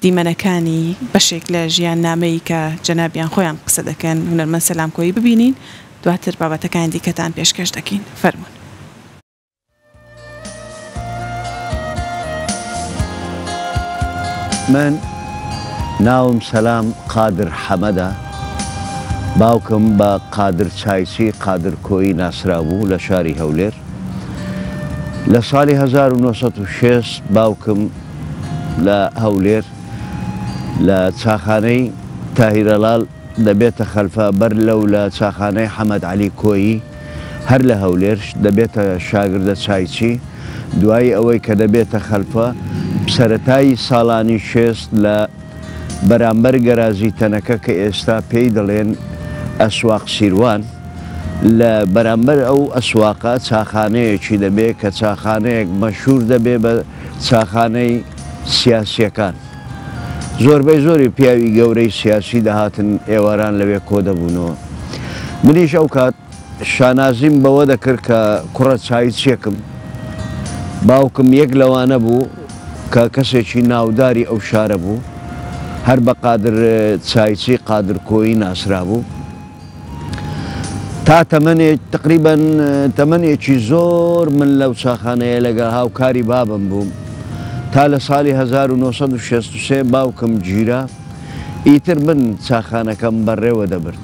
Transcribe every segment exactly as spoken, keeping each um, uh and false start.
دیمەنەکانی بەشێک لە ژیان نامەی کە جەنابیان خۆیان قسە دەکەن هونەرمەند سەلام کۆیی ببینین دواتر بابەتەکانی دیکەتان پێشکەش دەکەین. فەرموون. من ناوم سەلام قادر حەمەدە، باوکم بە قادر چایچی قادر کۆیی ناسرا بوو لە شاری هەولێر. لە ساڵی هەزار و نۆسەد و شێست باوکم لە هەولێر لە چاخانەی تاهیرەڵال دەبێتە خەلفە بەر لەو لە چاخانەی حەمەد عەلی کۆیی هەر لە هەولێر دەبێتە شاگردە چایچی. دوای ئەوەی کە دەبێتە خەلفە سەرەتایی ساڵانی شێست لە بەرامبەر گەرازی تەنەکە کە ئێستا پێی دەڵێن ئەسواق سیروان، لە بەرامبەر ئەو ئەسواقە چاخانەیەکی دەبێت کە چاخانەیەک مەشهور دەبێت بە چاخانەی سیاسیەکان. زۆربەی زۆری پیاوی گەورەی سیاسی دەهاتن ئێواران لەوێ کۆ دەبوونەوە. منیش ئەو کات شانازیم بەوە دەکرد کە کوڕە چایچیەکم. باوکم یەک لەوانە بوو کە کەسێکی ناوداری ئەو شارە بوو، هەر بە قادر چایچی قادر کۆیی ناسرا بوو. تا تەمەنێک تقریبەن تەمەنێکی زۆر من لەو چاخانەیە لەگەڵ هاوکاری بابم بووم تا لە ساڵی هەزار و نۆسەد و شەست و سێ باوکم گیرا، ئیتر من چاخانەکەم بەڕێوە دەبرد.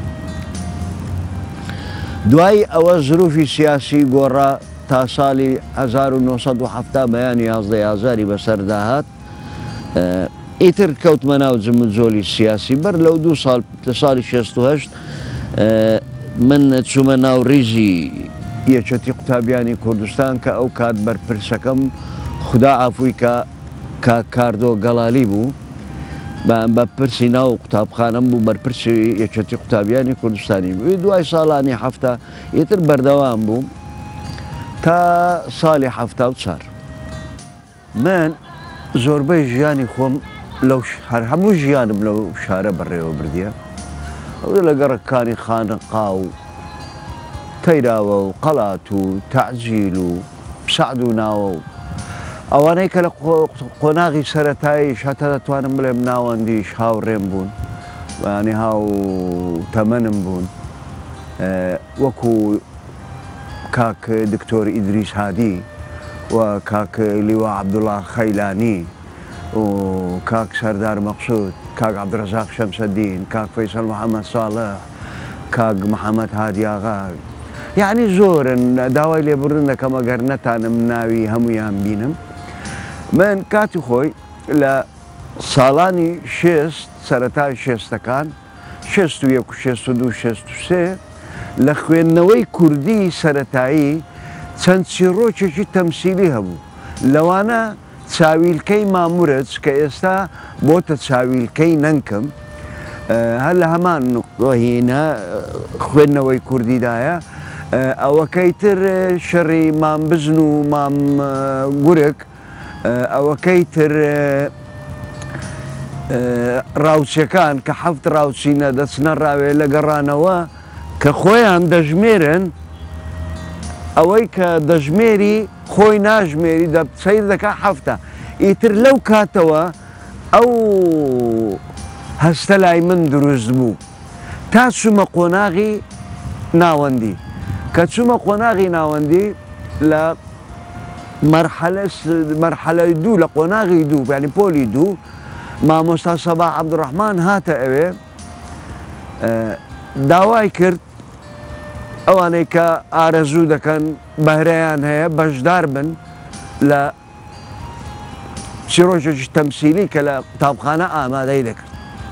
دوای ئەوە زروفی سیاسی گۆڕا تا ساڵی هەزار و نۆسەد و حەفتا بەیانی یازدە ئازاری بەسەرداهات. ئیتر کەوتمە ناو جمجۆلی سیاسی. بەر لەو دوو ساڵ لە ساڵی شەست و هەشت من چوومە ناو ڕیزی یەکێتی قوتابیانی کوردستان کە ئەو کات بەرپرسەکەم خدا ئافووی کە کاردۆ گەڵالی بوو، بە پرسی ناو قوتابخانەم بوو بەرپرسی یەکێتی قوتابیانی کوردستانی بوو. دوای ساڵانی هەفتە ئیتر بەردەوام بووم تا ساڵی هەفتا و چار. من زۆربەی ژیانی خۆم لەو هەر هەموو ژیانم لەو شارە بەڕێوە بردیە. ئەو لە گەڕەکانی خانەقا و تەیراوە و قەڵات و تەعجیل و سەعد و ناوە و ئەوانەی کە لە قۆناغی سەرەتاییش هەتا دەتوانم بڵێم ناوەندیش هاوڕێم بوون، ینی هاو تەمەنم بوون، وەکو کاک دکتۆر ئیدریس هادی و کاک لیوا عەبدوڵڵا خەیلانی و کاک سەردار مەقسوود، کاک عەبدوڕەزاق شەمسەدین، کاک فەیسەڵ محەممەد ساڵح، کاک محەممەد هادی ئاغا، یعنی زۆرن. داوای لێبوردن دەکەم ئەگەر نەتانم ناوی هەموویان بینم. من کاتی خۆی لە ساڵانی شێست سەرەتای شێستەکان شێست و یەک و شێست و دوو شێست و سێ لە خوێندنەوەی کوردی سەرەتایی چەند چیرۆکێکی تەمسیلی هەبوو. لەوانە چاویلکەی مامورەج کە ئێستا بۆتە چاویلکەی نەنکم، هەر لە هەمان نقطەهینە خوێندنەوەی کوردیدایە. ئەوەکەی تر شەڕی مامبزن و مام گورک، ئەوەکەی تر ڕاوچەکان کە حەفت ڕاوچینە دەچنە ڕاوێ لە گەڕانەوە کە خۆیان دەژمێرن، ئەوەی کە دەژمێری خۆی ناژمێری سەیر دەکا حەفتە. ئیتر لەو کاتەوە ئەو هەستە لای من دروست بوو تا چوومە قۆناغی ناوەندی. کە چوومە قۆناغی ناوەندی لە مەرحەلەی دوو لە قۆناغی دوو ینی پۆلی دوو مامۆستا سەباح عەبدوڕەحمان هاتە ئەوێ، داوای کرد ئەوانەی کە ئارەزوو دەکەن بەهرەیان هەیە بەشدار بن لە چیرۆکێکی تەمسیلی کە لە قوتابخانە ئامادەی دەکرد.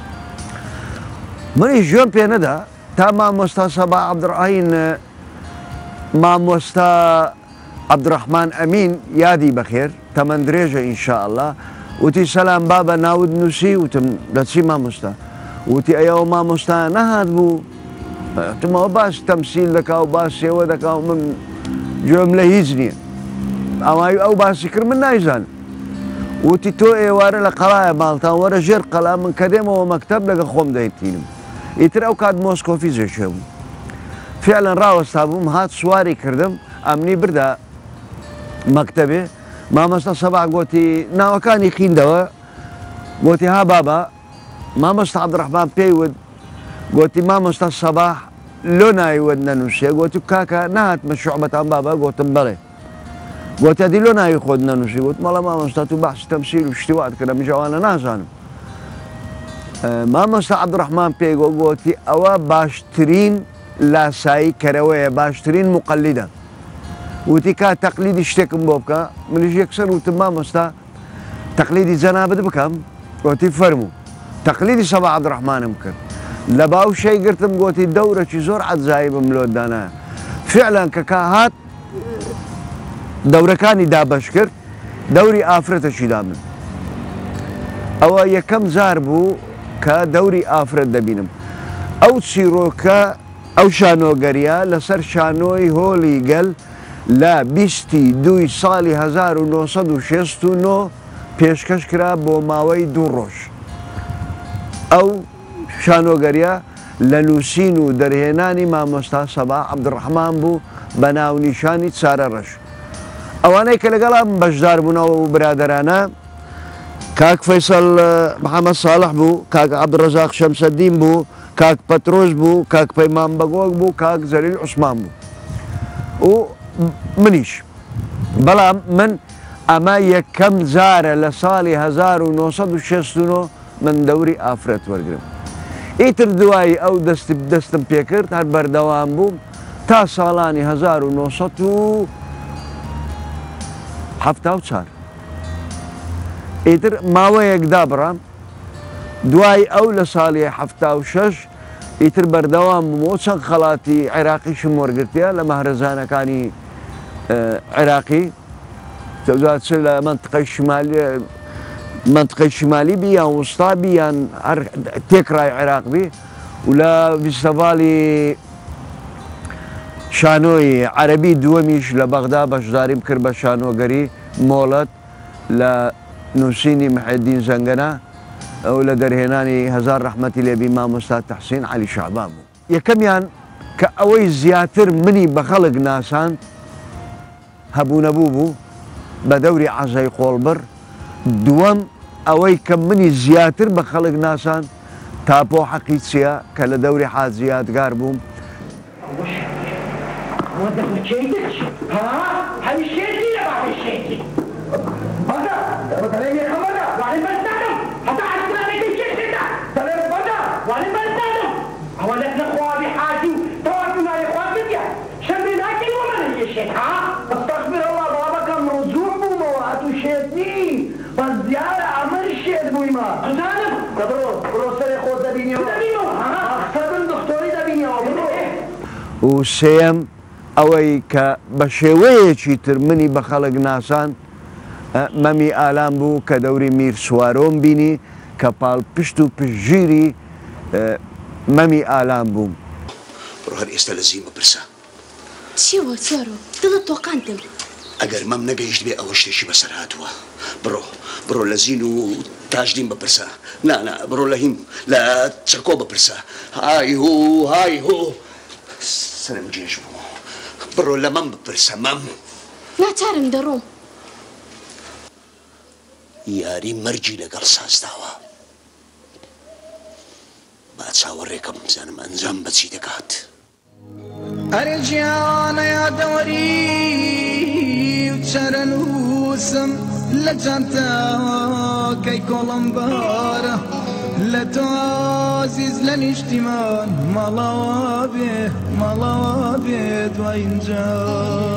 منی ژۆم پێ نەدا تا مامۆستا سەباح عەبدوڕەحین مامۆستا عەبدوڕەحمان ئەمین یادی بەخێر تەمەن درێژە ئینشاءڵڵا وتی سەلام بابە ناود نووسی، وتم دەچی مامۆستا؟ وتی ئەیەوە مامۆستا نەهات بوو، تمەوە باس تەمسیل دەکا و باس سێوە دەکا و من گوێم لە هیچ نییە. ئەوای ئەو باسی کرد من نایزانم. وتی تۆ ئێوارە لە قەڵایە ماڵتان وەرە ژێر قەڵا، من کە دێمەوە مەکتەب لەگە خۆم دەیتینم. ئیتر ئەو کات مۆسکۆفیزێکێ بوو. فعلەن ڕاوەستا بووم، هات سواری کردم، ئەمنی بردا مەکتەبێ. مامۆستا سەباح گوتی ناوەکانی خوێندەوە، گوتی ها بابا مامۆستا عەبدوڕەحمان پێیوت گوتی مامۆستا سەباح لۆ ناویوت نەنووسێ گوتی کاکە نهاتمە شوعبەتان بابا گوتم بەڵێ گوتی ئەدی لۆ ناوی خۆت نەنووسی گوت مەڵە مامۆستا تو بەحسی تەمسیل و شتی وات کردە من ئەوانە نازانم مامۆستا عەبدوڕەحمان پێی گوتی ئەوە باشترین لاسایی کەرەوەیە باشترین مقەلیدە وتی کا تەقلیدی شتێکم بۆ بکە منیش یەکسەر وتم مامۆستا تەقلیدی جەنابەت بکەم گوتی فەرموو تەقلیدی سەباح عەبدوڕەحمانم کرد لە باوشەی گرتم گوتی دەورێکی زۆر عەجایبم لۆت دانایە فعلەن کە کا هات دەورەکانی دابەش کرد دەوری ئافرەتەشی دا من ئەوە یەکەم جار بوو کە دەوری ئافرەت دەبینم ئەو چیرۆکە ئەو شانۆگەریە لەسەر شانۆی هۆڵی گەل لە بیستی دووی ساڵی هەزار و نۆ سەد و شەست و نۆ پێشکەش کرا بۆ ماوەی دوو ڕۆژ ئەو شانۆگەریە لە نووسین و دەرهێنانی مامۆستا سەباح عەبدوڕەحمان بوو بە ناونیشانی چارە ڕەش ئەوانەی کە لەگەڵام بەشدار بوونەوە و برادەرانە کاک فەیسەڵ محەممەد ساڵح بوو کاک عەبدوڕەزاق شەمسەدین بوو کاک پەترۆس بوو کاک پەیمان بەگۆک بوو کاک زەلیل عوسمان بوو و منیش بەڵام من ئەمە یەکەم جارە لە ساڵی هەزار و نۆ سەد و شەست و نۆ من دەوری ئافرەت وەرگرم ئیتر دوایی ئەو دەستم پێکرد هەر بەردەوام بووم تا ساڵانی هەزار و نۆ سەد و هەفتا و چوار ئیتر ماوەیەک دابڕام دوای ئەو لە ساڵی هەفتا و شەش ئیتر بەردەوام بوومەوە چەند خەڵاتی عێراقیشم وەرگرتیە لە مەهرەزانەکانی عێراقی تەوزات لە منطقەی شمالی منطقەی شمالی بی یان وستا بی یان هەر تێکڕای عێراق بی و لە فیستیڤاڵی شانۆی عەرەبی دووەمیش لە بەغدا بەشداریم کرد بە شانۆگەری مۆڵەت لە نووسینی محەدین زەنگەنە ئەو لە دەرهێنانی هەزار ڕەحمەتی لێبی مامۆستا تەحسین عەلی شەعبان بوو یەکەمیان کە ئەوەی زیاتر منی بە خەڵک ناساند هەبوو نەبوو بوو بە دەوری عەزای قۆڵبڕ دووەم ئەوەی کە منی زیاتر بە خەڵک ناسان تاپۆ حەقی چییە کە لە دەوری حاجی یادگار بووم و سێم ئەوەی کە بە شێوەیەکی تر منی بە خەڵک ناسان مەمی ئالان بوو کە دەوری میر سوارۆم بینی کە پاڵ پشت و پشتگیری مەمی ئالان بووم بڕۆ هەر ئێستا لە زیین بپرسە چیوە چارۆ دڵت تۆقاندم ئەگەر مەم نەگەیشت بێ ئەوە شتێکی بەسەر هاتووە بڕۆ بڕۆ لە زیین و تاژدین بپرسە نانا بڕۆ لە هیم لە چەکۆ بپرسە های هو های هو سرم جێژ بوو بڕۆ لە مەم بپرسە مەم ناچارم دەڕۆم یاری مەرجی لەگەڵ سازداوە با چاوەڕێکم بزانم ئەنجام بەچی دەکات ئەرێ گیانە یادەوەری و چەرە نووسم لە جانتاکەی کۆڵم بارە لە تۆ عەزیز لە نیشتیمان ماڵاوە بێ ماڵاوە بێ دوای اینجا